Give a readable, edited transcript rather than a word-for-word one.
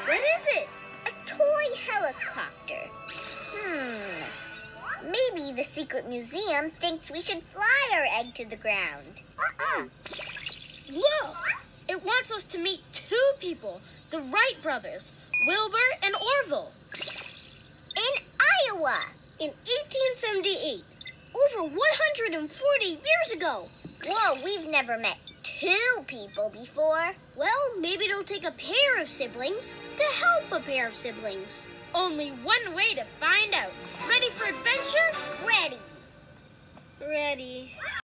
What is it? A toy helicopter. Maybe the secret museum thinks we should fly our egg to the ground. Look! It wants us to meet two people, the Wright brothers, Wilbur and Orville. In Iowa, In 1878, over 140 years ago. Whoa, we've never met two people before. Well, maybe it'll take a pair of siblings to help a pair of siblings. Only one way to find out. Ready for adventure? Ready. Ready.